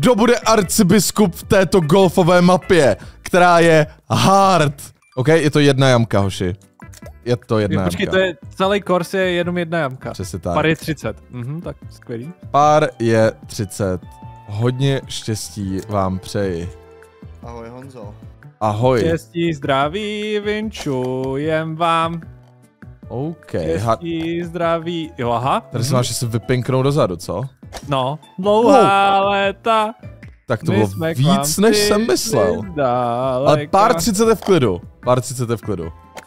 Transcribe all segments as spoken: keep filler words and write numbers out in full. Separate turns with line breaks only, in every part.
kdo bude arcibiskup v této golfové mapě, která je hard. OK, je to jedna jamka, hoši. Je to jedna jamka.
Počkej, to je, celý kors je jenom jedna jamka.
Přesně tak.
Pár je třicet. Mhm, tak skvělý.
Pár je třicet. Hodně štěstí vám přeji.
Ahoj, Honzo.
Ahoj.
Štěstí, zdraví, vinčujem vám.
OK.
Štěstí, ha zdraví, jo aha.
Tady se máš asi vypinknout dozadu, co?
No, dlouhá oh. léta.
Tak to bylo víc, než jsem myslel. Ale pár třicet je v klidu. Pár třicet je v klidu.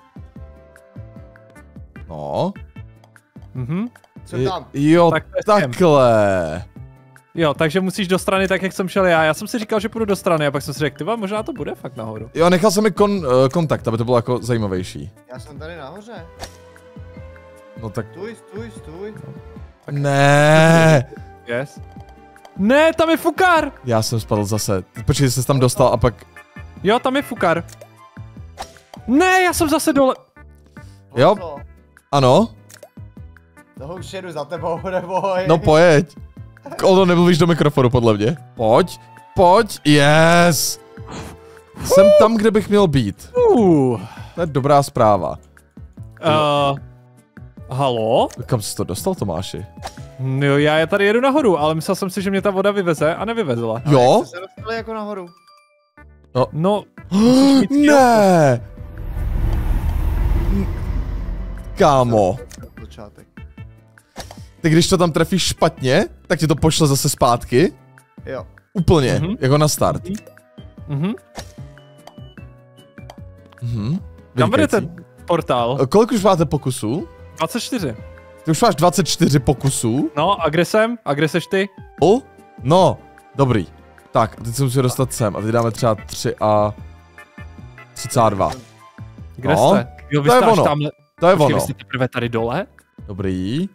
No.
Mhm.
Co tam?
Jo, tak takhle.
Jo, takže musíš do strany tak, jak jsem šel já. Já jsem si říkal, že půjdu do strany a pak jsem si řekl, tyva, možná to bude fakt nahoru.
Jo, nechal jsem mi kon, uh, kontakt, aby to bylo jako zajímavější.
Já jsem tady nahoře.
No tak...
Stůj, stůj, stůj.
Ne.
Yes. Ne, tam je fukár!
Já jsem spadl zase. Počkej, jsi tam dostal a pak...
Jo, tam je fukár. Ne, já jsem zase dole.
Jo, ano.
Toho už jedu za tebou, neboj.
No pojď. Oldo, nemluvíš do mikrofonu, podle mě. Pojď, pojď, yes. Jsem tam, kde bych měl být.
Uh.
To je dobrá zpráva.
Uh, halo?
Kam jsi to dostal, Tomáši?
Jo, já je tady jedu nahoru, ale myslel jsem si, že mě ta voda vyveze a nevyvezla.
Jo?
Jak jste se dostali jako nahoru?
No.
No.
Ne. Kámo. Ty když to tam trefíš špatně, tak ti to pošle zase zpátky.
Jo.
Úplně, mm-hmm. jako na start.
Mhm.
Mhm.
Kam vede ten portál?
Kolik už máte pokusů?
dvacet čtyři.
Ty už máš dvacet čtyři pokusů?
No, a kde jsem? A kde seš ty?
O? No, dobrý. Tak, a teď se musí dostat sem. A teď dáme třeba tři a třicet dva.
Kde
no,
jste? Jo, vy
to je
jste
ono.
Tamhle...
To je
Počkej,
ono.
vy jste teprve tady dole?
Dobrý.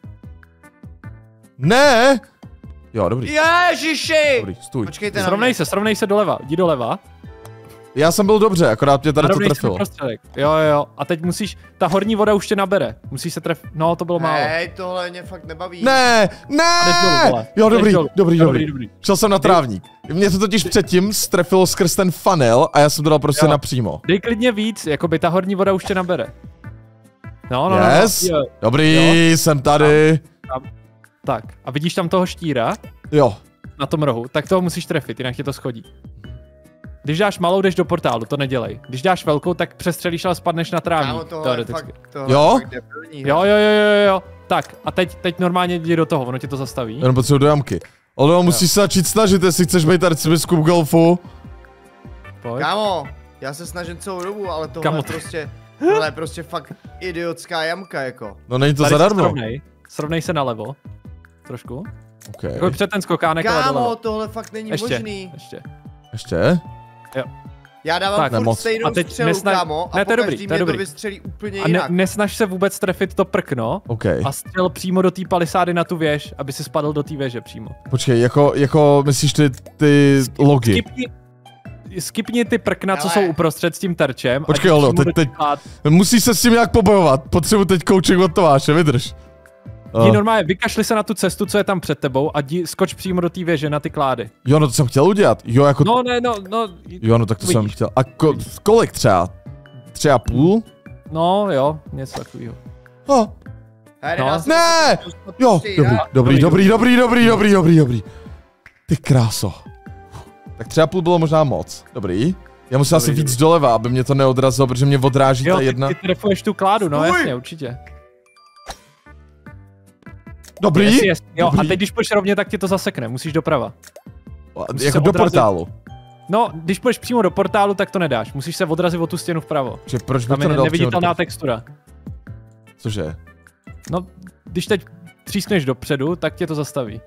Ne! Jo, dobrý.
Ježiši!
Dobrý, stůj.
Počkejte na
Srovnej
mě.
se, srovnej se doleva. Jdi doleva.
Já jsem byl dobře, akorát mě tady to
Narovnej si
trefilo.
prostředek. Jo, jo, jo. A teď musíš, ta horní voda už tě nabere. Musíš se tref, no to bylo málo.
Hej, tohle mě fakt nebaví.
Ne, ne!
jdeš dolů, vole.
Jo,
Jdeš
dobrý,
dolů.
dobrý,
Dobrý,
dobrý,
dobrý.
Šel jsem na trávník. Mě to totiž předtím strefilo skrz ten funnel a já jsem to dal prostě
Jo.
napřímo.
Dej klidně víc, jako by ta horní voda už tě nabere. No, no,
Yes,
no, no. Jo.
dobrý,
Jo.
jsem tady.
Tam. Tak, a vidíš tam toho štíra
Jo.
na tom rohu, tak toho musíš trefit, jinak tě to schodí. Když dáš malou, jdeš do portálu, to nedělej. Když dáš velkou, tak přestřelíš, ale spadneš na trávník,
Kámo, tohle je
teoreticky.
fakt, tohle
Jo?
je fakt debilní.
Jo, jo, jo, jo, jo. Tak, a teď, teď normálně jdi do toho, ono tě to zastaví.
Jenom potřebuji do jamky. Oldo, musíš se začít snažit, jestli chceš být arcibiskup golfu.
Pojď.
Kámo, já se snažím celou dobu, ale tohle
Kámo,
je
ty-
prostě, tohle je prostě fakt idiotská jamka, jako.
No není to
Tady se
zadarmo.
Srovnej, srovnej se nalevo. Trošku.
Okay.
Jako před ten skokánek, ale
Kámo,
doleva.
tohle fakt není
Ještě,
možný.
ještě.
Ještě?
Já dávám
Tak,
furt
nemoc.
stejnou
A teď
střelu,
nesna-
kámo, a
ne, to je
po
dobrý,
každý
to je
mě to
dobrý.
vystřelí úplně
A ne,
jinak.
nesnaž se vůbec trefit to prkno
OK.
a střel přímo do té palisády na tu věž, aby si spadl do té věže přímo.
Počkej, jako, jako myslíš ty, ty logy?
Skipni, skipni ty prkna, co
Hele.
jsou uprostřed s tím terčem.
Počkej,
a jdi
Oldo,
přímo
teď-
do
teď-
těch klád.
Musíš se s tím nějak pobojovat. Potřebuji teď coaching od Tomáše, vydrž.
Jdi
Uh,
normálně, vykašli se na tu cestu, co je tam před tebou a jdi, skoč přímo do té věže na ty klády.
jo, no to jsem chtěl udělat. Jo, jako...
No ne, no, no.
Jo, no tak to jsem
vidíš.
chtěl. A ko, kolik třeba? Tři a půl?
No jo, něco takového.
Oh.
Hej,
No.
nedá se
Ne!
to dostat
Jo,
prostě
dobrý,
jinak.
dobrý,
Dobrý,
dobrý, dobrý, dobrý, dobrý, dobrý, dobrý. Ty kráso. Tak tři a půl bylo možná moc. Dobrý. Já musím asi
Dobrý,
víc doleva, aby mě to neodrazilo, protože mě odráží
Jo,
ta
ty,
jedna.
ty trefuješ tu kládu, no
Stůj!
jasně, určitě.
Dobrý?
Jasně, jasně. Jo,
Dobrý.
a teď když půjdeš rovně, tak tě to zasekne, musíš doprava. musíš
Jako
se
do
odrazit.
portálu.
No, když půjdeš přímo do portálu, tak to nedáš, musíš se odrazit o tu stěnu vpravo.
Že proč bych
Tam
to
je
nedal přímo do
neviditelná
portálu?
textura.
Cože?
No, když teď třískneš dopředu, tak tě to zastaví.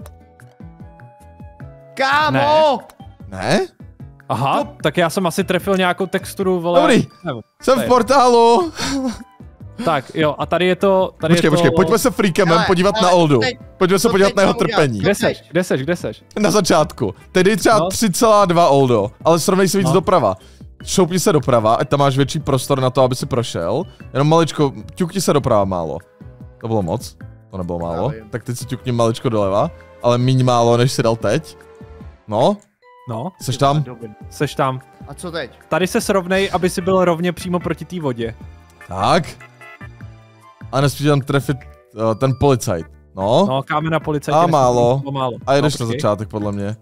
Kámo!
Ne?
Aha,
No.
tak já jsem asi trefil nějakou texturu, vole.
Dobrý.
Nevím.
Jsem v portálu.
Tak, jo, a tady je to, tady
Počkej,
je to...
počkej, pojďme se freakemem
Hele,
podívat
hele,
na Oldu.
teď-
Pojďme se
co
podívat
teď
na jeho
mám udělat?
trpení.
Kde seš, kde seš, kde seš?
Na začátku. Tedy třeba
No.
tři celá dva Oldo, ale srovnej si víc
No.
doprava. Šoupni se doprava, ať tam máš větší prostor na to, aby si prošel. Jenom maličko, ťukni se doprava málo. To bylo moc, to nebylo málo.
Já vím.
Tak teď si ťukni maličko doleva, ale míň málo, než si dal teď. No,
No.
Seš tam?
Seš tam.
A co teď?
Tady se srovnej, aby si byl rovně přímo proti té vodě.
Tak. A nesmíš tam trefit uh, ten policajt. No.
No, kámena policajt.
A málo.
málo.
A jedeš
no,
na začátek, podle mě.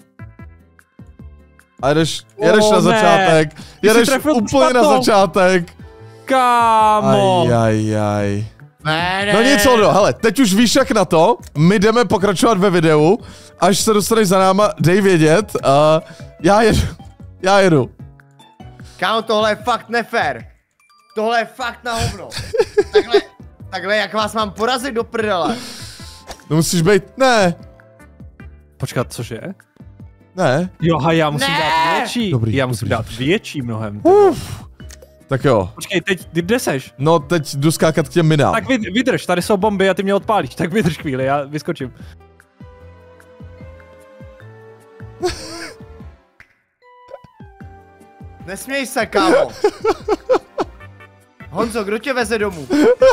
A jedeš, jedeš
oh,
na začátek.
Ne.
Jedeš úplně na začátek.
Kámo.
Ajajaj.
Ne, ne.
No nic, Oldo, hele, teď už víš jak na to. My jdeme pokračovat ve videu. Až se dostaneš za náma, dej vědět. Uh, já jedu. Já jedu.
Kámo, tohle je fakt nefér. Tohle je fakt na hovno. Takhle, takhle, jak vás mám porazit do prdele?
No musíš být, ne.
Počkat, cože?
Ne.
Jo, ha, já musím
ne!
dát větší.
Dobrý,
já musím
dobrý.
dát větší mnohem.
Uf. Tak jo.
Počkej, teď, kde seš?
No teď jdu skákat k těm minám.
Tak vydrž, tady jsou bomby a ty mě odpálíš, tak vydrž chvíli, já vyskočím.
Nesměj se, kámo. Honzo, kdo tě veze domů?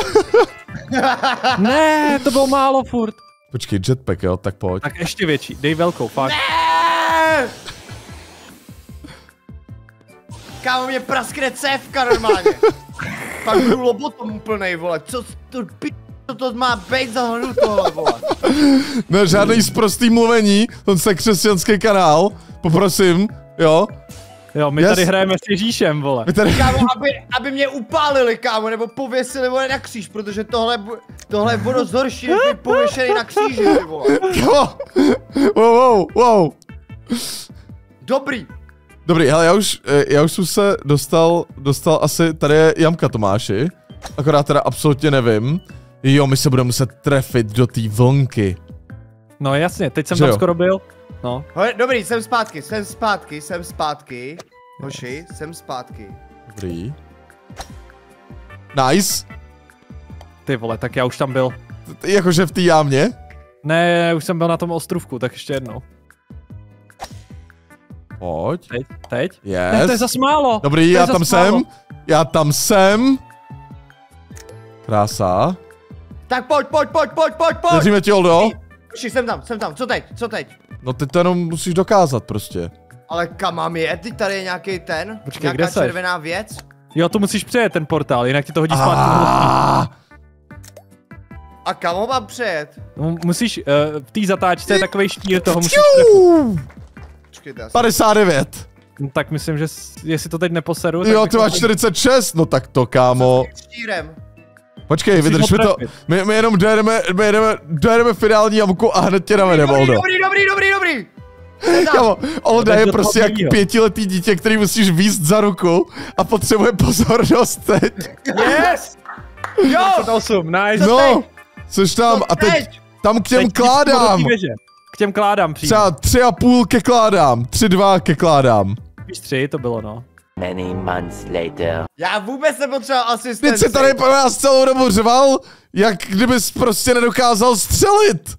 Ne, to bylo málo furt.
Počkej, jetpack, jo, tak pojď.
Tak ještě větší, dej velkou, fakt.
Ne! Kámo, mě praskne cévka normálně. Pak budu lobotom úplnej, vole. Co to, p***, co to má být za hnu tohle, vole?
No, žádný sprostý mluvení, to je křesťanský kanál, poprosím, jo.
Jo, my
Yes.
tady hrajeme s Ježíšem, vole.
My tady...
Kámo, aby, aby mě upálili, kámo, nebo pověsili, vole, na kříž, protože tohle, bu- tohle je vodo zhorší, než být pověšený na kříži, ty vole.
Wow, wow, wow.
Dobrý.
Dobrý, hele, já už, eh, já už jsem se dostal, dostal asi, tady je jamka, Tomáši, akorát teda absolutně nevím. Jo, my se budeme muset trefit do té vlnky.
No jasně, teď jsem
Že
tam
jo?
skoro byl. No.
Hele, dobrý, jsem zpátky, jsem zpátky, jsem zpátky. Hoši, jsem zpátky.
Dobrý. Nice.
Ty vole, tak já už tam byl.
T- Jakože v té jámě.
Ne, už jsem byl na tom ostrovku, tak ještě jednou.
Pojď.
Teď, teď?
Yes.
Ne, to je zas málo.
Dobrý,
To je
já
zas
tam jsem.
málo.
Já tam jsem. Krása.
Tak pojď, pojď, pojď, pojď, pojď, pojď.
Věříme ti, Oldo?
Hoši, jsem tam, jsem tam, co teď, co teď?
No teď to jenom musíš dokázat prostě.
Ale kam mám jet? Teď tady je nějaký ten,
Počkej,
nějaká
kde seš?
červená věc.
Jo, tu musíš přejet ten portál, jinak ti to hodí zpátky.
Ah,
A kam ho mám přejet?
No, musíš, uh, v té zatáčce je takovej štír, toho musíš
Ťu!
trefit.
Počkejte, asi.
padesát devět.
No, tak myslím, že s- jestli to teď neposeru,
Jo,
tak
ty
bych
máš
to-
čtyřicet šest, no tak to, kámo.
Štírem.
Počkej,
Musíš
vydrž
ho
mi to.
trefit.
My, my jenom dojedeme, my jedeme, dojedeme finální jamku a hned tě navedeme,
Dobrý,
Oldo.
dobrý, dobrý, dobrý, dobrý. Jsem tam.
Kámo, Olda
No,
je
tak do
prostě
toho
jak
druhýho.
pětiletý dítě, který musíš vízt za ruku a potřebuje pozornost teď.
Yes! Jo!
osm, nice.
No, což tam,
Co
a teď
teď?
tam k těm
Teď ti
kládám.
do té věže. K těm kládám přímo.
Třeba tři a půl ke kládám, tři dva ke kládám.
Víš, tři, to bylo no.
Many months later.
Já vůbec nepotřeboval
Teď
asistenci.
si tady po nás celou dobu řval, jak kdybys prostě nedokázal střelit.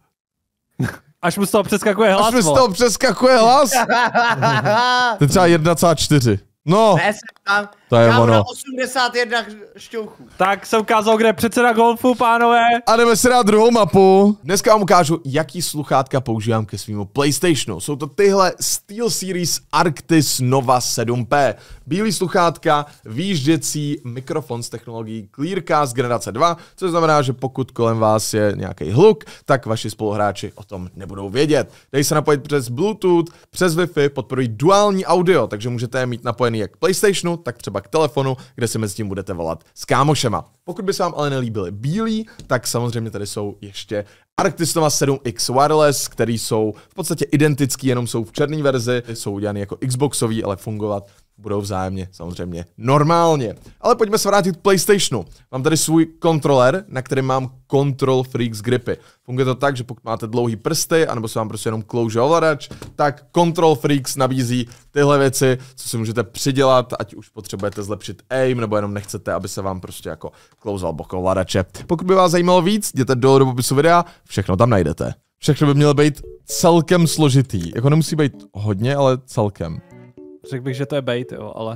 Až mu z toho přeskakuje hlas,
Až mi z
vole.
toho přeskakuje hlas. To je třeba jedna celá čtyři. No,
Ne, jsem tam.
To je
Kámo,
ono.
na osmdesát jedna šťouchů.
Tak se ukázal, kde je předseda golfu, pánové.
a jdeme si dát druhou mapu. Dneska vám ukážu, jaký sluchátka používám ke svýmu PlayStationu. Jsou to tyhle SteelSeries Arctis Nova sedm P. Bílý sluchátka, výjížděcí mikrofon s technologií Clearcast generace dva, což znamená, že pokud kolem vás je nějaký hluk, tak vaši spoluhráči o tom nebudou vědět. Dají se napojit přes Bluetooth, přes Wi-Fi, podporují duální audio, takže můžete je mít napojený jak k PlayStationu, tak třeba k telefonu, kde si mezi tím budete volat s kámošema. Pokud by se vám ale nelíbily bílí, tak samozřejmě tady jsou ještě Arctis Nova sedm X Wireless, který jsou v podstatě identický, jenom jsou v černé verzi, jsou udělaný jako Xboxový, ale fungovat budou vzájemně samozřejmě normálně. Ale pojďme se vrátit k PlayStationu. Mám tady svůj kontroler, na kterém mám Control Freaks gripy. Funguje to tak, že pokud máte dlouhý prsty, anebo se vám prostě jenom klouže ovladač, tak Control Freaks nabízí tyhle věci, co si můžete přidělat, ať už potřebujete zlepšit aim, nebo jenom nechcete, aby se vám prostě jako klouzal bok ovladače. Pokud by vás zajímalo víc, jděte dolů do popisu videa, všechno tam najdete. Všechno by mělo být celkem složitý. Jako nemusí být hodně, ale celkem.
Řekl bych, že to je bait, jo, ale...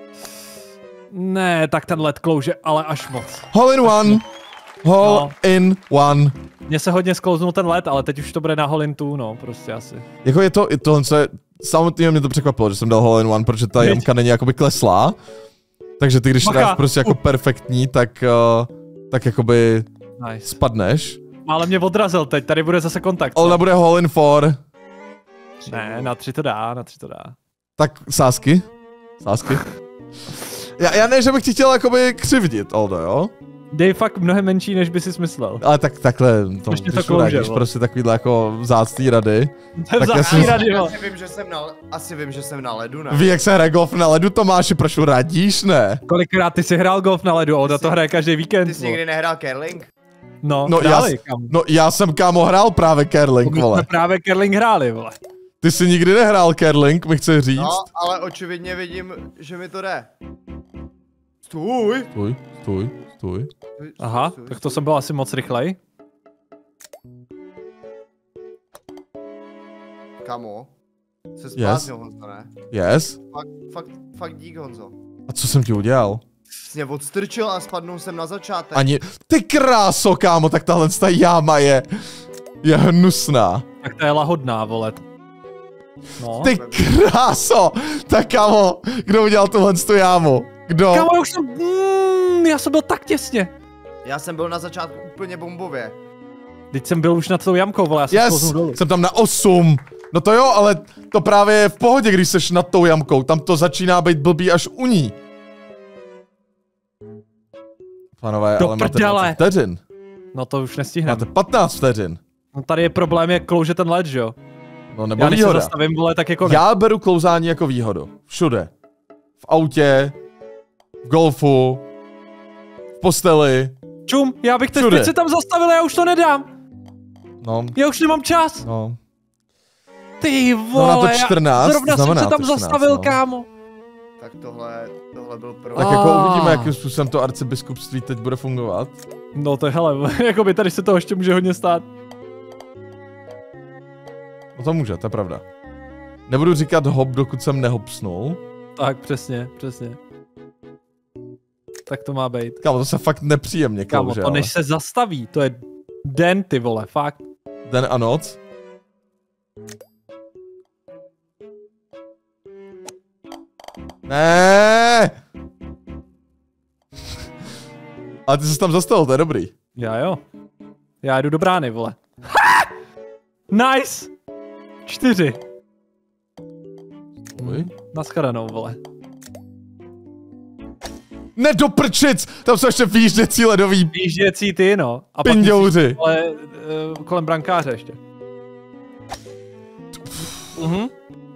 Ne, tak ten led klouže, ale až moc.
Hole in one. Hole
No.
in one.
Mně se hodně sklouznul ten led, ale teď už to bude na Holin two, no, prostě asi.
Jako je to, tohle je samotně mě to překvapilo, že jsem dal hole in one, protože ta jamka není jakoby kleslá. Takže ty, když
Maka.
dáš prostě jako perfektní, tak, uh, tak jakoby
Nice.
spadneš.
Ale mě odrazil teď, tady bude zase kontakt. co?
Olda bude hole in four.
Ne, na tři to dá, na tři to dá.
Tak sásky. Sásky. Já, já ne, že bych ti chtěl jakoby křivdit, Oldo, jo?
Dej fakt mnohem menší, než by si myslel.
Ale tak takhle, to,
Ještě to
když
klouže,
radíš
vole.
prostě takovýhle jako vzácný rady.
To je
já
vzácný
jsem-
rady, jo.
Asi vím, že jsem na, asi vím, že jsem na ledu, ne?
Ví, jak se hraje golf na ledu, Tomáši, proč radíš, ne?
Kolikrát ty jsi hrál golf na ledu, Olda to hraje každý víkend.
Ty jsi
vole.
nikdy nehrál curling?
No,
No, já,
hráli, kam.
no já jsem kámo hrál právě curling,
My jsme
vole.
právě curling hráli, vole.
Ty jsi nikdy nehrál curling, mi chce říct.
No, ale očividně vidím, že mi to jde. Stůj!
Stůj, stůj, stůj.
Aha,
Stůj,
tak to
stůj.
jsem byl asi moc rychlej.
Kamo. Se zbláznil, Honzo, ne?
Yes.
Fakt, fakt, fakt dík, Honzo.
A co jsem ti udělal?
Jsi mě odstrčil a spadnul jsem na začátek.
Ani... Ty kráso, kámo, tak tahle ta jáma je... Je hnusná.
Tak to je lahodná, vole. No.
Ty kráso! Tak kámo, kdo udělal tuhle tu jámu? Kdo?
Kámo, já už jsem... Mm, já jsem byl tak těsně.
Já jsem byl na začátku úplně bombově.
Teď jsem byl už nad tou jamkou, vole, já jsem
Yes,
sklouzl dolů.
jsem tam na osm. No to jo, ale to právě je v pohodě, když seš nad tou jamkou. Tam to začíná být blbý až u ní. Pánové,
Do
ale máte
prdele.
dvacet vteřin.
No to už nestihneme.
Máte patnáct vteřin.
No tady je problém, jak klouže ten led, že jo?
No nebo
Já když se
výhoda.
zastavím, vole, tak jako ne.
Já beru klouzání jako výhodu. Všude. V autě, v golfu, v posteli.
Čum, já bych teď,
Všude.
teď se tam zastavil, já už to nedám.
No,
Já už nemám čas.
no.
Ty
No na
vole,
to čtrnáct,
já zrovna jsem
znamená
se tam
to čtrnáct,
zastavil,
no.
kámo.
Tak tohle, tohle byl pro...
Tak jako
Ah.
uvidíme, jakým způsobem to arcibiskupství teď bude fungovat.
No to je, hele, jakoby tady se toho ještě může hodně stát.
No to může, to je pravda. Nebudu říkat hop, dokud jsem nehopsnul.
Tak, přesně, přesně. Tak to má být.
Kámo, to se fakt nepříjemně
Kámo,
klouže,
to
ale.
než se zastaví, to je den, ty vole, fakt.
Den a noc. Ne. Ale ty jsi tam zastavil, to je dobrý.
Já jo. Já jdu do brány, vole. Ha! Nice! Čtyři.
Uj.
Naschledanou, vole.
Nedoprčic! Tam jsou ještě výjížděcí ledový
Výjížděcí ty, no. A pak
pindouři.
musíš, vole, uh, kolem brankáře ještě. Mhm.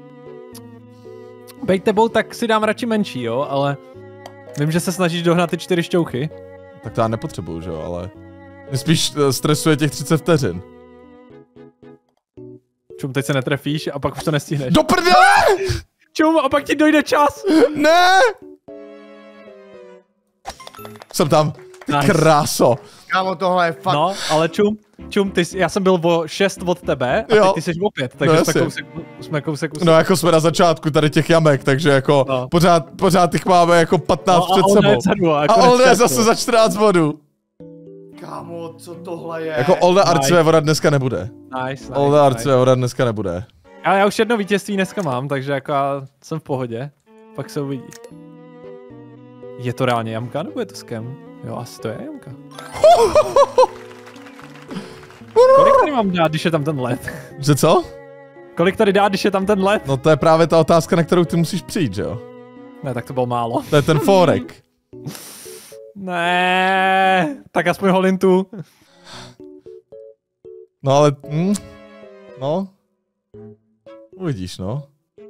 Bejt tebou, tak si dám radši menší, jo, ale... Vím, že se snažíš dohnat ty čtyři šťouchy.
Tak to já nepotřebuju, že jo, ale... Mě spíš eh, stresuje těch třicet vteřin.
Čum, teď se netrefíš a pak už to nestihneš.
Do prdele!
Čum, a pak ti dojde čas!
Ne! Jsem tam. Ty
Nice.
kráso.
Kámo, tohle je fakt...
No, ale čum, čum, ty, jsi- já jsem byl o šest od tebe a
Jo.
teď ty jsi o pět, takže
No,
jsme,
jasně.
kousek, jsme kousek usek.
No jako jsme na začátku tady těch jamek, takže jako
No.
pořád, pořád těch máme jako patnáct
No, a
před
Olda je
sebou.
vzadu, a
A
jako
Olda je
nečerpnu.
zase za čtrnáct bodů.
Kámo, co tohle je?
Jako Olda
Nice.
Arcivévoda dneska nebude.
Nice, nice,
Olda
nice.
Arcivévoda dneska nebude.
Ale já už jedno vítězství dneska mám, takže jako já jsem v pohodě. Pak se uvidí. Je to reálně jamka, nebo je to scam? Jo, asi to je jamka. Kolik tady mám dát, když je tam ten led?
Že co?
Kolik tady dát, když je tam ten led?
No to je právě ta otázka, na kterou ty musíš přijít, že jo?
Ne, tak to bylo málo.
To je ten forek.
Ne, tak aspoň holintu.
No ale... Hm, no. Uvidíš, no.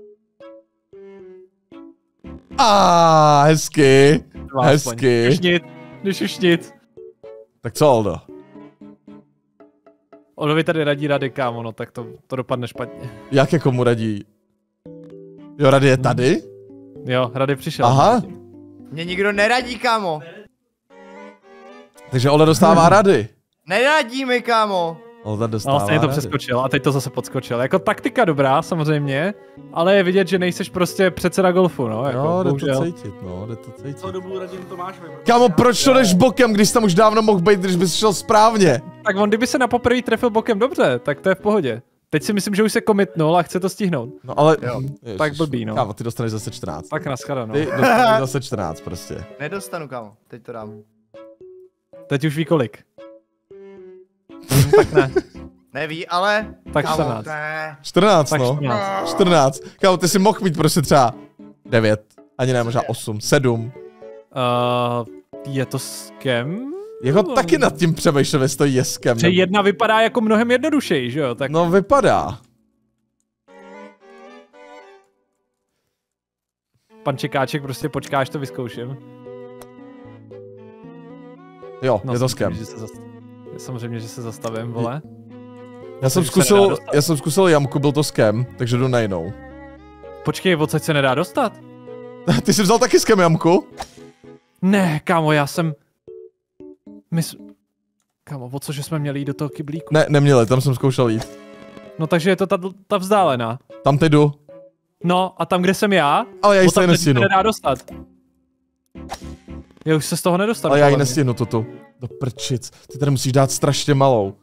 A hezky.
Dva aspoň.
Hezky.
Když nic, když už nic.
Tak co, Oldo?
Oldovi tady radí rady, kámo, no tak to, to dopadne špatně.
Jak jako mu radí? Jo, rady je tady?
Jo, rady přišel.
Aha.
Mě nikdo neradí, kámo.
Takže Olda dostává rady.
Neradí mi, kámo.
Olda
No,
dostává
vlastně to
rady.
přeskočil a teď to zase podskočil. Jako taktika dobrá, samozřejmě, ale je vidět, že nejseš prostě předseda golfu, no. Jako,
Jo, jde
bohužel.
to cítit, no, jde to cítit.
Co dobu radím Tomášovi?
Kámo, proč to jdeš bokem, když jsi tam už dávno mohl být, když bys šel správně?
Tak on kdyby se na poprvé trefil bokem dobře, tak to je v pohodě. Teď si myslím, že už se komitnul a chce to stihnout.
No ale...
Ježiš,
Tak blbý, no.
Kámo, ty dostaneš zase čtrnáct.
Tak naschledanou.
Ty dostaneš zase čtrnáct prostě.
Nedostanu, kámo. Teď to dám.
Teď už ví kolik. Hm, tak ne.
Neví, ale...
Tak
kámo,
čtrnáct.
ne.
čtrnáct,
Tak
no.
čtrnáct.
čtrnáct. Kámo, ty si mohl mít prostě třeba devět. Ani ne, možná osm, sedm.
Uh, je to skem?
Jako taky nad tím přemýšlím, jestli to je skem.
Že jedna vypadá jako mnohem jednodušeji, že jo? Tak
No vypadá.
pan Čekáček prostě počká, až to vyzkouším.
Jo,
No,
je to
samozřejmě,
skem.
že se zast... Samozřejmě, že se zastavím, vole.
Já jsem
se
zkusil,
nedá dostat.
já jsem zkusil jamku, byl to skem, takže jdu na jinou.
Počkej, odsaď se nedá dostat?
Ty jsi vzal taky skem jamku?
Ne, kámo, já jsem... My s... Kámo, o co, že jsme měli jít do toho kyblíku?
Ne, neměli, tam jsem zkoušel jít.
No takže je to ta, ta vzdálená.
Tam teď jdu.
No a tam, kde jsem já,
Ale já ji
o tam
stejně
teď se
nestihnu.
nedá dostat. Já už se z toho nedostanu.
Ale já ji
podle mě.
nestihnu toto. Do prčic. Ty tady musíš dát strašně malou.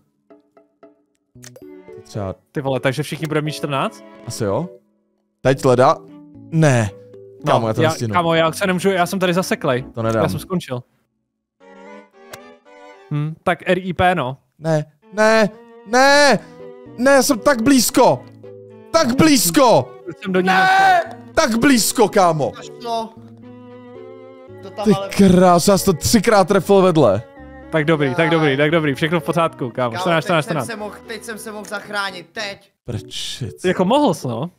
Třeba,
Ty vole, takže všichni budeme mít čtrnáct?
asi jo? Teď leda? Ne. Kámo, já to
já,
nestihnu.
kámo, já se nemůžu, já jsem tady zaseklej.
To nedám.
Já jsem skončil. Hm, tak R I P no.
Ne, ne, ne, ne, já jsem tak blízko. Tak blízko.
Jsem do ní
Tak blízko, kámo.
No. To tam
Ty
ale...
krás, já jsem to třikrát trefil vedle.
Tak dobrý, tak dobrý, tak dobrý, všechno v pořádku, kámo.
Kámo,
čtrnáct, čtrnáct,
teď, jsem
čtrnáct.
se mohl, teď jsem se mohl zachránit, teď.
Prčic.
Jako mohl jsi, no.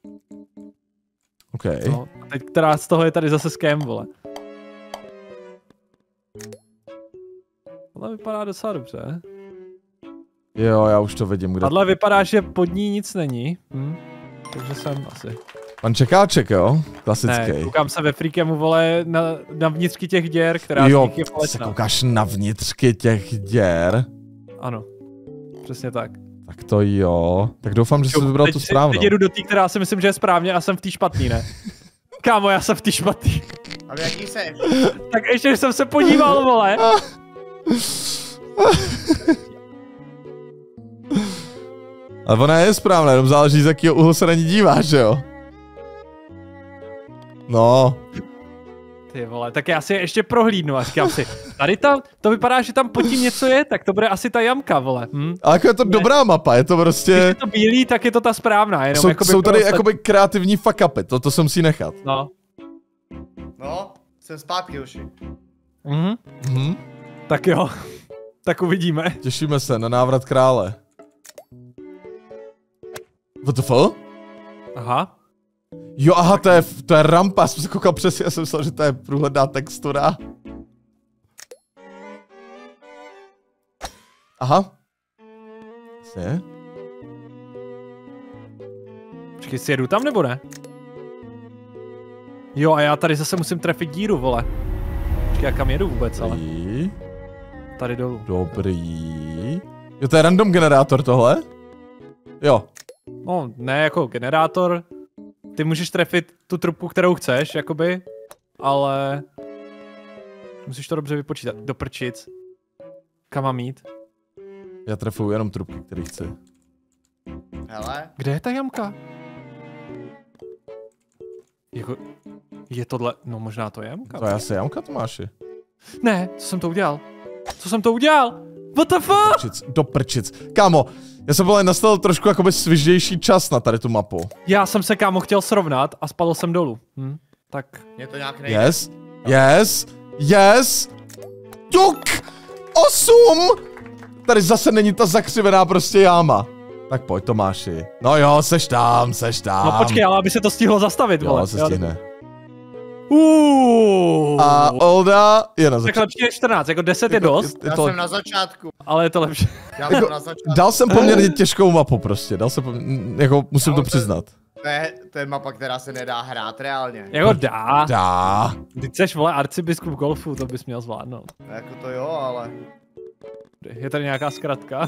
OK.
no. a Teď která z toho je tady zase skem, vole. Tohle vypadá docela dobře.
Jo, já už to vidím, kde.
Tahle vypadá, že pod ní nic není. Hm. Takže jsem asi.
Pan Čekáček, jo? Klasický.
Ne, koukám se ve Freakemu, vole, na, na vnitřky těch děr, která z
Jo,
nich je
ty se
falešná.
koukáš na vnitřky těch děr.
Ano, přesně tak.
Tak to jo. Tak doufám, že jsi vybral
teď,
tu
si-
správnou.
Teď jedu do té, která si myslím, že je správně a jsem v té špatný, ne? Kámo, já jsem v té špatný.
A v jaký seš?
Tak ještě, když jsem se podíval, vole.
Ale ona je správná, jenom záleží, z jakého úhlu se na ní díváš, že jo? No,
Ty vole, tak já si je ještě prohlídnu a říkám si, tady tam, to vypadá, že tam pod tím něco je, tak to bude asi ta jamka, vole. Hm?
ale jako je to dobrá mapa, je to
Když
prostě...
je to bílý, tak je to ta správná, jenom
Jsou,
jakoby
jsou tady
pro ostat-
jakoby kreativní fuck upy, to, to se musí nechat.
No.
No, jsem zpátky, Joši.
Mhm.
Mhm.
Tak jo. Tak uvidíme.
Těšíme se na návrat krále. What the fuck?
Aha.
Jo, aha, to je, to je rampa, jsem se koukal přesně, já jsem myslel, že to je průhledná textura. Aha. Jasně.
Počkej, si jedu tam nebo ne? Jo, a já tady zase musím trefit díru, vole. Počkej, já kam jedu vůbec, ale?
Dobrý.
Tady dolů.
Dobrý. Jo, to je random generátor tohle? Jo.
No, ne jako generátor. Ty můžeš trefit tu trubku, kterou chceš, jakoby. Ale... Musíš to dobře vypočítat. Do prčic. Kam mám jít?
Já trefuju jenom trubky, který chci.
Hele.
Kde je ta jamka? Jako... Je tohle... No možná to je jamka.
To je asi jamka, Tomáši.
Ne, co jsem to udělal? Co jsem to udělal? What the fuck?
Prčic, do prčic. Kámo, já jsem byl nastavil trošku jakoby svižnější čas na tady tu mapu.
Já jsem se, kámo, chtěl srovnat a spadl jsem dolů. Hm? Tak...
Mě to nějak nejde.
Yes, yes, yes. Tuk! Osm! Tady zase není ta zakřivená prostě jáma. Tak pojď, Tomáši. No jo, seš tam, seš tam.
No počkej, ale aby se to stihlo zastavit, vole.
Jo, se stihne.
Uuuu.
A Olda je na
Tak
začátku.
lepší je čtrnáct, jako deset je dost,
Já
to-
jsem na začátku.
ale je to lepší.
Já
Jako-
jsem na začátku.
Dal jsem poměrně těžkou mapu prostě, dal jsem poměrně, jako musím
Já
to
to-
přiznat.
To je, to je mapa, která se nedá hrát reálně.
Jako dá.
Dá.
Ty chceš, vole, arcibiskup golfu, to bys měl zvládnout.
Jako to jo, ale...
Je tady nějaká zkratka?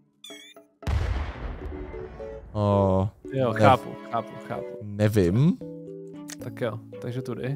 O,
Jo,
Ne.
chápu, chápu, chápu.
nevím.
Tak jo, takže tudy.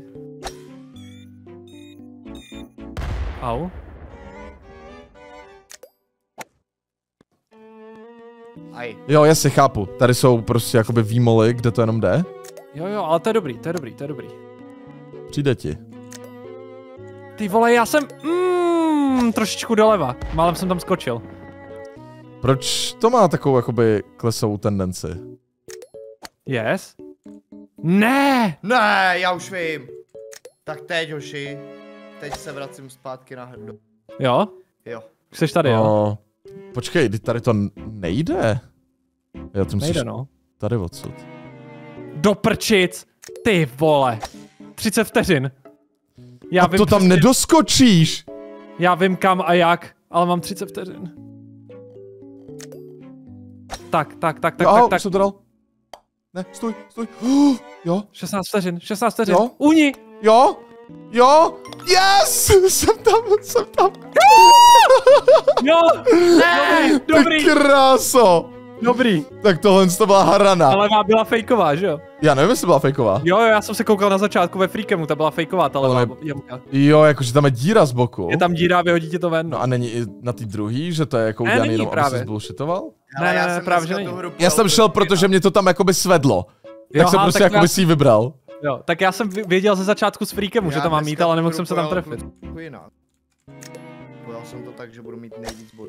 Au.
Aj.
Jo, jasně, chápu. Tady jsou prostě jakoby výmoly, kde to jenom jde.
Jo, jo, ale to je dobrý, to je dobrý, to je dobrý.
Přijde ti.
Ty vole, já jsem... Mm, trošičku doleva. Málem jsem tam skočil.
Proč to má takovou jakoby klesovou tendenci?
Yes? Ne!
Ne, já už vím. Tak teď, hoši. Teď se vracím zpátky na hrdo.
Jo?
Jo.
Už jsi tady, jo?
No, počkej, teď tady to nejde. Já to musíš
Nejde, no.
tady odsud.
Do prčic! Ty vole. třicet vteřin. Já
A
vím
to tam
přesně,
nedoskočíš!
Já vím kam a jak, ale mám třicet vteřin. Tak, tak, tak, tak,
Jo,
tak,
tak,
tak.
jsem to dal. Ne, stůj, stůj. Uh, jo,
šestnáct vteřin, šestnáct vteřin.
Jo?
Uni!
jo, jo, yes! Jsem tam, jsem tam.
Jo! Ne! Dobrý,
Ty kráso!
dobrý.
Tak tohle to byla harana.
Ale má byla fejková, že jo?
Já nevím, jestli byla fejková.
Jo, jo, já jsem se koukal na začátku ve Freakemu, ta byla fejková, ta
Ale
levá jamka.
Jo, jakože tam je díra z boku.
Je tam díra a vyhodí ti to ven.
No a není i na té druhý, že to je jako
Ne,
udělaný
není
jenom, aby
právě.
se zbullshitoval?
Ne,
Ale já
ne,
jsem
právě,
dneska
že
tu
není.
hru
Já jsem šel, protože mě to tam jakoby svedlo.
Jo,
Tak jsem
aha,
prostě
tak
jakoby
já-
si ji vybral.
Jo, tak já jsem věděl ze začátku s Freakemu, že to mám mít, ale nemohl jsem se tam trefit.
Jinak. Pojal jsem to tak, že budu mít nejvíc bodů.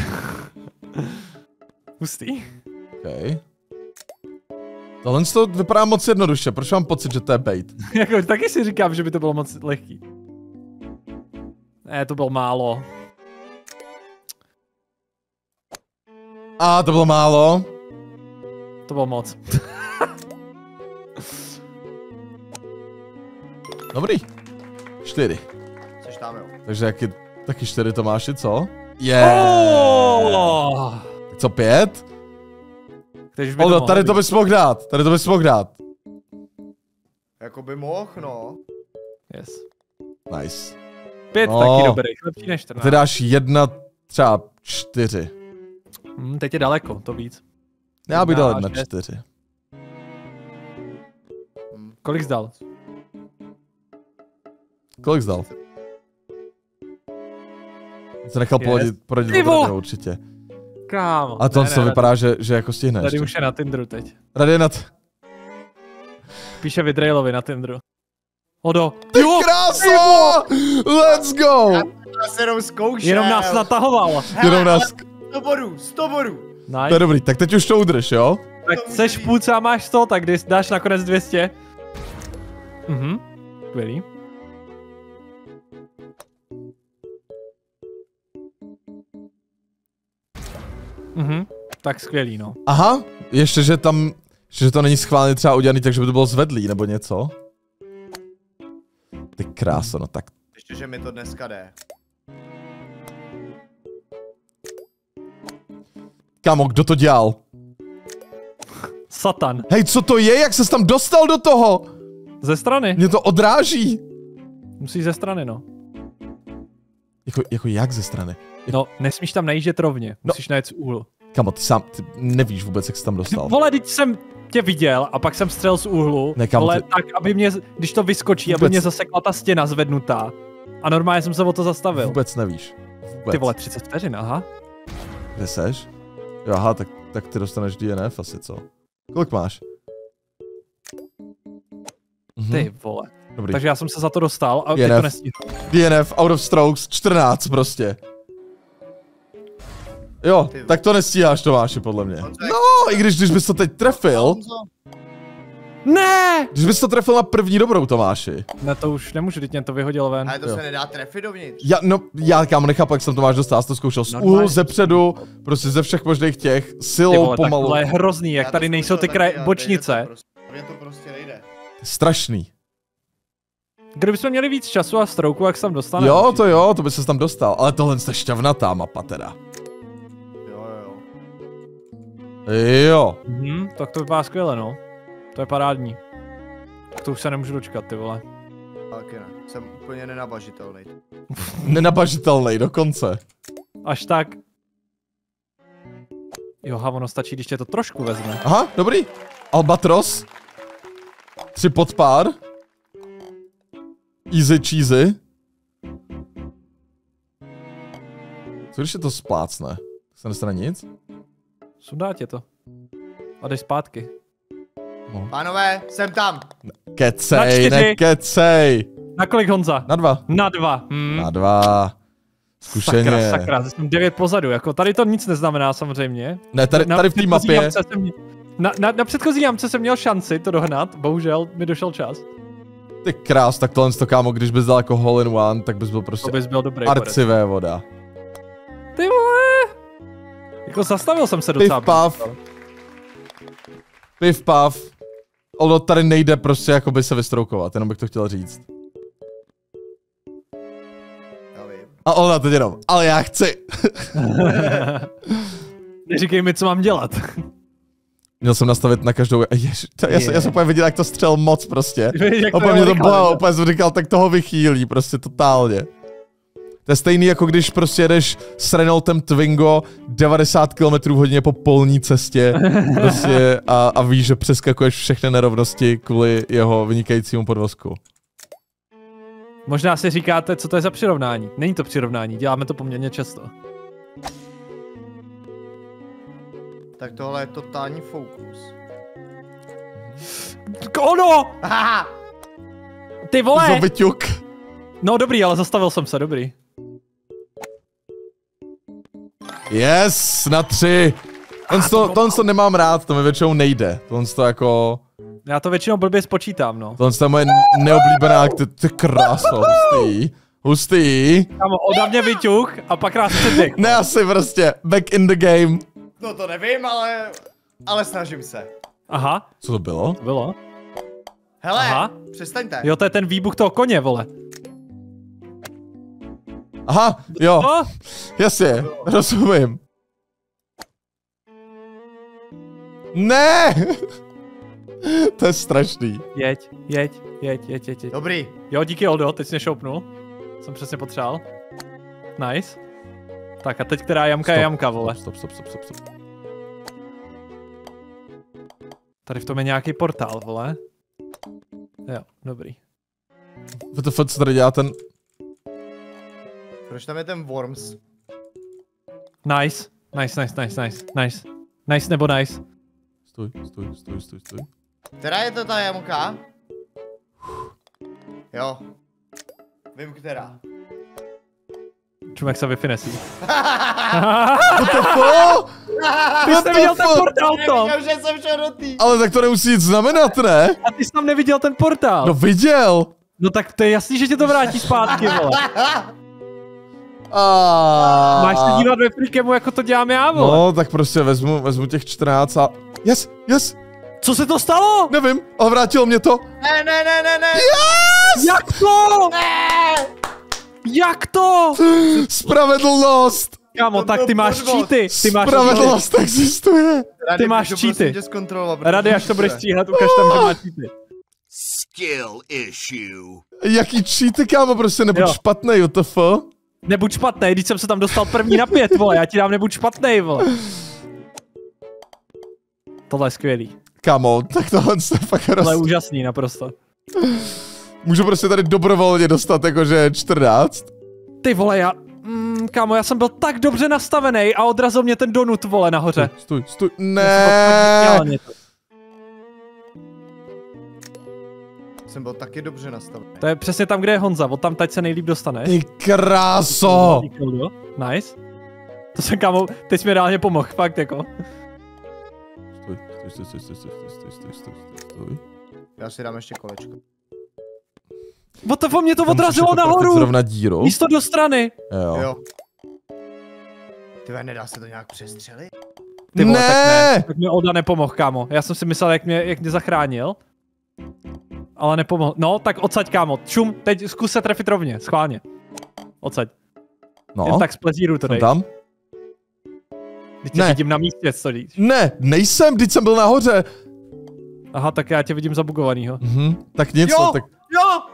Hustý.
Okay. Tohle to vypadá moc jednoduše, proč mám pocit, že to je bait?
Jako, taky si říkám, že by to bylo moc lehký. Ne, to bylo málo.
A to bylo málo.
To bylo moc.
Dobrý. Čtyři.
Což tam jo.
Takže jak je, taky čtyři Tomáši, co? Yeah.
Oh!
Tak co, pět?
Takže by
Oldo,
mohlo
tady
být.
to bys mohl dát, tady to bys mohl dát.
Jako by mohl, no.
Yes.
Nice.
Pět
No.
taky dobrý, lepší než čtrnáct.
Ty dáš jedna, třeba čtyři.
Hmm, teď je daleko, to víc.
Já bych dal
Jedna,
jedna,
šest.
čtyři.
Kolik zdal?
Kolik zdal? Se nechal
Yes.
poradit, poradit
Ty vole!
opravdu určitě.
Kámo.
A to
ne,
co
ne,
vypadá, že, že jako stihneš.
Tady
ještě.
už je na Tinderu teď.
Tady je na t...
Píše Vidrailovi na Tinderu. Odo.
Ty kráso! Let's go!
Já se jenom zkoušel.
Jenom nás natahoval.
Jenom nás...
sto bodů, sto bodů.
To je
Nice.
dobrý, tak teď už to udrž, jo?
Tak seš v půlce a máš sto, tak když dáš nakonec dvě stě. Mhm. Skvělý. Mhm. Tak skvělý, no.
Aha, ještě, že tam... Že to není schválně třeba udělaný, takže by to bylo zvedlý, nebo něco? Ty kráso, no tak...
Ještě, že mi to dneska jde.
Kámo, kdo to dělal?
Satan.
Hej, co to je? Jak ses tam dostal do toho?
Ze strany.
Mě to odráží.
Musíš ze strany, no.
Jako, jako jak ze strany?
No, nesmíš tam najíždět rovně.
No.
Musíš najet z úhlu.
Kamo, ty sám, ty nevíš vůbec, jak jsi tam dostal.
Vole, teď jsem tě viděl a pak jsem střel z úhlu.
Ne, kámo,
Vole,
ty-
tak, aby mě, když to vyskočí, aby
Vůbec.
mě zasekla ta stěna zvednutá. A normálně jsem se o to zastavil.
Vůbec nevíš. Vůbec.
Ty vole, třicet vteřin, aha.
Kde seš? Jo, aha, tak, tak ty dostaneš D N F asi, co? Kolik máš? Mhm.
Ty vole.
Dobrý.
Takže já jsem se za to dostal a
D N
teď to
F.
nestihl.
D N F, out of strokes, čtrnáct prostě. Jo,
Ty-
tak to nestíháš, Tomáši, podle mě.
Honzo,
No, i když, když bys to teď trefil,
Honzo,
Ne!
když bys to trefil na první dobrou, Tomáši.
Ne, to už nemůžu, teď mě to vyhodilo ven.
Ale to
Jo.
se nedá trefit dovnitř.
Já, no, já kámo nechápu, jak jsem Tomáš dostal, já jsem to zkoušel z
Normálně.
úhlu, ze předu, prostě ze všech možných těch,
Ty
silou,
vole, tak
pomalu.
tohle je hrozný, jak
Já to
tady nejsou ty
zkoušel
kraj,
taky, ale
bočnice.
nejde to prostě- Mně to prostě nejde.
Strašný.
Kdybychom měli víc času a strouku, jak se tam dostaneme.
Jo, to jo, to by ses tam dostal, ale tohle je šťavnatá mapa teda.
Jo, jo, jo.
Jo.
Mhm, tak to vypadá skvěle, no. To je parádní. Tak to už se nemůžu dočkat, ty vole.
Taky ne. Jsem úplně nenabažitelný.
Nenabažitelný dokonce.
Až tak. Jo, ha, ono stačí, když tě to trošku vezme.
Aha, dobrý. Albatros. Tři pod pár. Easy cheesy. Co když je to splácne? Se nestane nic?
Sundá tě to. A jdeš zpátky.
No.
Pánové, jsem tam.
Kecej, nekecej.
Na kolik, Honza?
Na dva.
Na dva. Hmm.
Na dva. Zkušeně.
Sakra, sakra, jsem devět pozadu, jako tady to nic neznamená samozřejmě.
Ne, tady, tady v té mapě.
Na, na, na předchozí jamce jsem měl šanci to dohnat, bohužel mi došel čas.
Ty krás, tak tohle to, kámo, když bys dal jako hole in one, tak bys byl prostě
to bys byl dobrý
arcivé voda.
Ty vole! Jako zastavil jsem se docela.
Piv pav. Piv pav. Ono tady nejde prostě jakoby se vystroukovat, jenom bych to chtěl říct. A ona teď jenom, ale já chci.
Neříkej mi, co mám dělat.
Měl jsem nastavit na každou, ježi, to, já, jsem, já jsem úplně viděl, jak to střel moc prostě.
A
úplně mě to bylo, úplně jsem říkal, tak toho vychýlí, prostě totálně. To je stejný, jako když prostě jedeš s Renaultem Twingo devadesát kilometrů v hodině po polní cestě prostě a, a víš, že přeskakuješ všechny nerovnosti kvůli jeho vynikajícímu podvozku.
Možná si říkáte, co to je za přirovnání. Není to přirovnání, děláme to poměrně často.
Tak tohle je totální fokus.
Ono! Ty vole!
Zobyťuk.
No dobrý, ale zastavil jsem se, dobrý.
Yes, na tři. Tohle to, to, to nemám rád, to mi většinou nejde. Tohle to jako...
Já to většinou blbě spočítám, no.
Tohle to je moje neoblíbená akty, ty kráso, hustý. Hustý.
Kámo, oda mě vyťuch a pak rád předběh.
Ne asi prostě, back in the game.
No to nevím, ale... Ale snažím se.
Aha.
Co to bylo?
Bylo.
Hele,
aha.
Přestaňte.
Jo, to je ten výbuch toho koně, vole.
Aha, jo.
No?
Jasně, rozumím. Ne! To je strašný.
Jeď, jeď, jeď, jeď, jeď, jeď.
Dobrý.
Jo, díky Oldo, teď jsi nešoupnul. Jsem přesně potřeboval. Nice. Tak a teď která jamka
stop,
je jamka, vole.
Stop, stop, stop, stop, stop.
Tady v tom je nějaký portál, vole. Jo, dobrý.
V to co tady dělá ten...
Proč tam je ten Worms?
Nice. Nice, nice, nice, nice, nice. Nice nebo nice.
Stoj, stoj, stoj, stoj, stoj.
Která je to ta jamka? Jo. Vím, která.
Čumek se vyfinesí.
What the fuck?
Ty jsi neviděl ten portál tom?
Neviděl, že jsem šel do tý.
Ale tak to nemusí nic znamenat, ne?
A ty jsi tam neviděl ten portál?
No viděl.
No tak to je jasný, že tě to vrátí zpátky, vole.
A...
Máš se dívat ve freakemu, jako to dělám já, vole.
No, tak prostě vezmu, vezmu těch čtrnáct a... Yes, yes.
Co se to stalo?
Nevím, ale vrátilo mě to.
Ne, ne, ne, ne, ne.
Yes!
Jak to?
Ne!
Jak to?
Spravedlnost.
Kámo, tak ty máš cheaty. Ty máš
Spravedlnost existuje.
Ty máš cheaty. Rady, až to budeš stříhat, ukaž tam, že máš cheaty.
Skill issue.
Jaký cheaty, kámo, prostě nebuď
Jo.
špatnej, what the fuck?
Nebuď špatnej, když jsem se tam dostal první na pět, vole, já ti dám nebuď špatnej, vole. Tohle je skvělý.
Kámo, tak tohle se fakt
Tohle je
roz...
úžasný, naprosto.
Můžu prostě tady dobrovolně dostat jakože čtrnáct.
Ty vole, já... Mm, kámo, já jsem byl tak dobře nastavený a odrazil mě ten donut, vole, nahoře.
Stůj, stůj, ne.
Jsem byl taky dobře nastavený.
To je přesně tam, kde je Honza, od tam teď se nejlíp dostaneš.
Ty kráso.
Nice. To jsem, kámo, teď jsi mi reálně pomohl, fakt jako.
Stůj, stůj, stůj, stůj, stůj, stůj, stůj, stůj, stůj.
Já si dám ještě kolečko.
What the fuck, mě to
Tam
odrazilo
musíš jako trefit
nahoru.
zrovna díru.
Místo do strany.
Jo.
Jo. Tyve, nedá se to nějak přestřelit?
Ty vole,
Ne.
tak ne. Tak mě Olda nepomohl, kámo. Já jsem si myslel, jak mě, jak mě zachránil. Ale nepomohl. No, tak odsaď, kámo. Šum, teď zkus se trefit rovně, schválně. Odsaď.
No,
Jen tak z plezíru to
jsem
dej.
tam.
Teď tě
Ne.
vidím na místě, co díš.
Ne, nejsem, vždyť jsem byl nahoře.
Aha, tak já tě vidím zabugovanýho.
Mhm, tak nic,
Jo,
no, tak,
jo!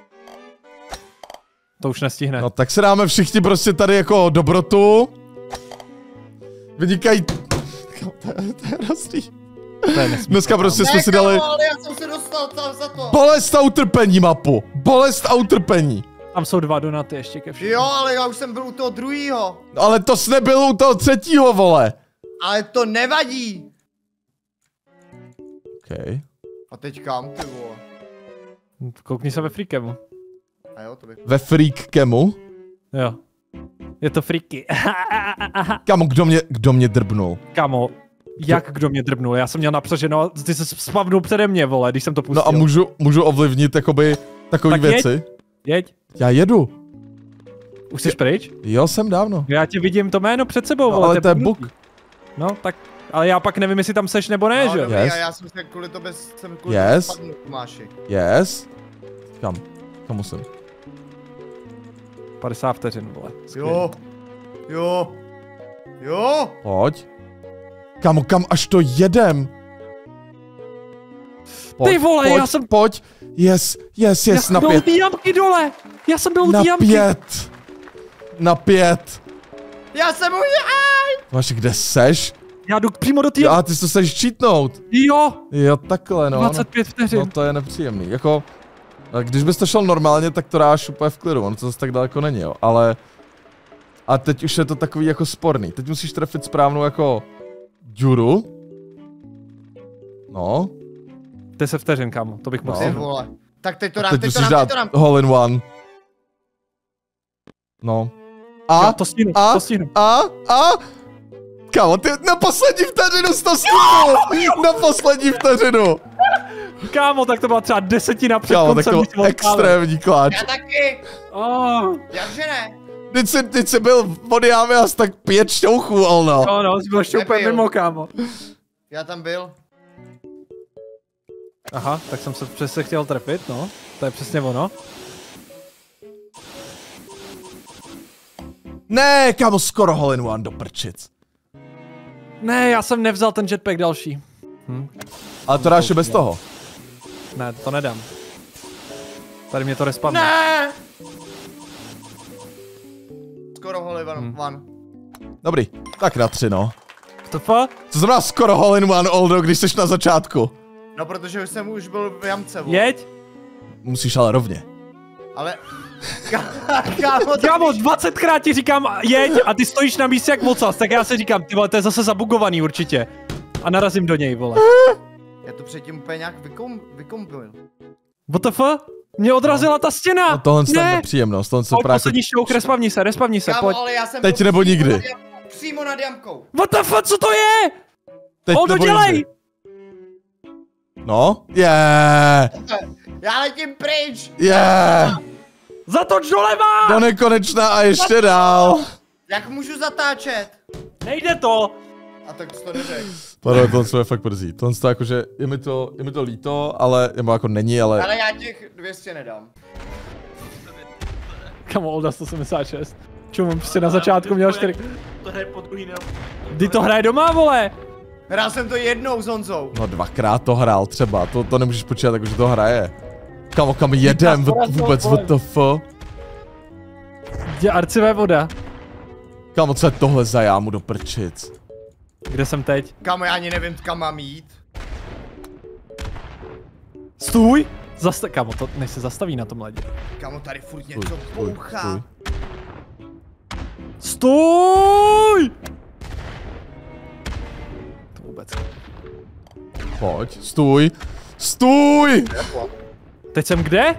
To už nestihne.
no, tak se dáme všichni prostě tady jako dobrotu. Vynikají... To je, to je hrozný.
To je nesmysl.
Dneska prostě
Ne,
jsme si
kámo,
dali
ale já jsem se dostal tam za to.
bolest a utrpení mapu. Bolest a utrpení.
Tam jsou dva donaty ještě ke všemu.
Jo, ale já už jsem byl u toho druhýho.
Ale to jsi nebyl u toho třetího, vole.
Ale to nevadí.
Okay.
A teď kam, ty vole?
Koukni se ve freakemu.
A jo, to bych...
Ve freak camu?
Jo. Je to freaky.
Kamo, kdo mě, kdo mě drbnul?
Kamo, jak kdo mě drbnul? Já jsem měl napřaženo, ty se spavnul přede mě, vole, když jsem to pustil.
No a můžu, můžu ovlivnit jakoby takové
Tak
věci?
Jeď. jeď.
Já jedu.
Už jsi pryč?
Jo, jsem dávno.
Já ti vidím to jméno před sebou,
No,
vole.
ale to je
pnutí.
bug.
No, tak, ale já pak nevím, jestli tam seš nebo ne,
No,
že jo?
dobrý,
Yes.
a já jsem se kvůli tobě, jsem kvůli
Yes.
tobě spadnul, Tomáši.
Yes. Kam? Kam musím?
padesát vteřin, vole.
Jo. Jo. Jo.
Pojď. Kamo, kam až to jedem? Pojď,
Ty vole,
pojď,
já jsem-
Pojď. Yes, yes,
Já
yes,
jsem
na
byl
pět.
u té jamky dole! Já jsem byl u
Na
té jamky!
pět. Na pět.
Já jsem u Aj!
Máš, kde seš?
Já jdu přímo do té
Jo,
jamky.
a ty to chceš cheatnout.
Jo!
Jo, takhle, no.
dvacet pět vteřin.
No to je nepříjemný. Jako, když bys to šel normálně, tak to dáš úplně v klidu. Ono to zase tak daleko není, jo. Ale... A teď už je to takový jako sporný. Teď musíš trefit správnou jako... Džuru. No.
deset vteřin, kámo, to bych mohl
No.
Ty
no.
vole. Tak teď to
A
dám,
teď
teď to
musíš
dám,
dát
teď to dám.
hole in one. No. A?
Jo, to stihnu,
a?
to stihnu.
A? A? Kámo, ty na poslední vteřinu jsi to stihnul! Na poslední vteřinu!
Kámo, tak to byla třeba desetina před
Kámo, tak
koncem.
to
když jsem
byl
odpálil.
extrémní kláč.
Já taky.
Oh.
Jakže ne?
Teď jsi, teď jsi byl od jámy asi tak pět šťouchů, Olno.
No, no, jsi byl ještě úplně
Nepil.
mimo, kámo.
Já tam byl.
Aha, tak jsem se přesně chtěl trefit, no. To je přesně ono.
Ne, kámo, skoro hole in one do prčic.
Ne, já jsem nevzal ten jetpack další. Hm.
Ale to dáš i bez toho.
Ne, to nedám. Tady mě to respadne.
Ne! Skoro hole van,
Hmm.
van.
Dobrý, tak na tři, no.
To fa?
Co znamená skoro hole in one, Oldo, když jsi na začátku?
No protože už jsem už byl v jamce, vole.
Jeď.
Musíš ale rovně.
Ale... Kámo, to...
Kámo, dvacetkrát ti říkám jeď a ty stojíš na místě jak vocas, tak já si říkám, ty vole, to je zase zabugovaný určitě. A narazím do něj, vole.
Já to předtím úplně nějak vykom, vykompil.
What the fuck? Mě odrazila ta stěna!
No tohle je
ne!
nepříjemnost, tohle se
Pojď,
právě...
poslední šťouch, respavni se, respavni se,
Kámo,
pojď.
ale já jsem
Teď
byl
nebo
přímo
nikdy.
nad jamkou, přímo nad jamkou.
What the fuck, co to je?
Teď
Oldo,
nebo
dělej!
nikdy. No, yeah,
Já letím pryč.
yeah,
Zatoč doleva!
do nekonečna a ještě dál.
Jak můžu zatáčet?
Nejde to!
A tak to neřek.
Tohle tohle se je fakt mrzí. Tohle to jakože, je mi to, je mi to líto, ale, nebo jako není, ale...
Ale já těch dvě stě nedám.
Kamo, Olda sto sedmdesát šest. Čemu on prostě na začátku měl čtyři.
To hraje po druhý nebo...
Kdy to hraje doma, vole?
Hrál jsem to jednou s Honzou.
No dvakrát to hrál třeba, to, to nemůžeš počítat, jakože to hraje. Kamo, kam jedem, v- vůbec, what the fuck?
Je arcivé voda.
Kamo, co je tohle za jámu do prčic?
Kde jsem teď?
Kámo, já ani nevím, kam mám jít.
Stůj! Zasta- Kamo, to než se zastaví na tom ledě.
Kámo, tady furt
Stůj,
něco
stůj,
bouchá.
stůj.
Stůj! To vůbec.
Pojď, stůj, stůj!
Teď jsem kde?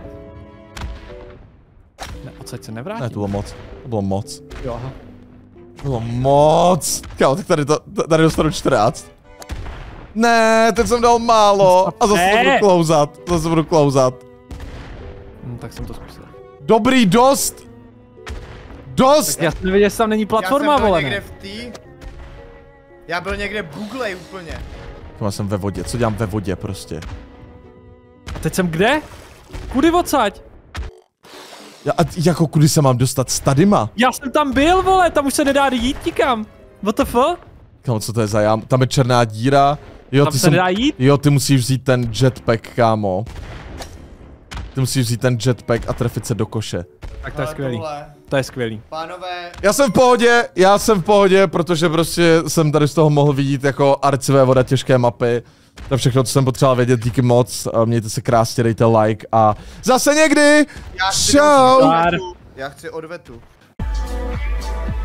Ne, odsaď se
Ne,
nevrátím.
to bylo moc, to bylo moc.
Jo, aha.
To bylo moc. Kámo, tak tady, to, tady dostanu čtrnáct. Ne, teď jsem dal málo a zase to
Ne.
budu klouzat, zase budu klouzat.
Hm, tak jsem to zkusil.
Dobrý, dost! Dost!
Já jsem nevěděl, jestli tam není platforma,
Já jsem byl
vole.
někde
Ne.
v tý. Já byl někde buglej úplně.
Já jsem ve vodě, co dělám ve vodě prostě?
A teď jsem kde? Kudy odsaď?
Já, a jako kudy se mám dostat s tadyma?
Já jsem tam byl, vole, tam už se nedá jít nikam. What the fuck?
Kámo, co to je za jám? Tam je černá díra. Jo,
Tam
ty
se
jsem...
nedá jít?
Jo, ty musíš vzít ten jetpack, kámo. Ty musíš vzít ten jetpack a trefit se do koše.
Tak to je
Ale
skvělý.
tohle,
To je skvělý.
pánové,
Já jsem v pohodě, já jsem v pohodě, protože prostě jsem tady z toho mohl vidět jako arcivé voda těžké mapy. To je všechno, co jsem potřeboval vědět, díky moc. Mějte se krásně, dejte like a zase někdy!
já chci
Čau!
odvetu. Já chci odvetu.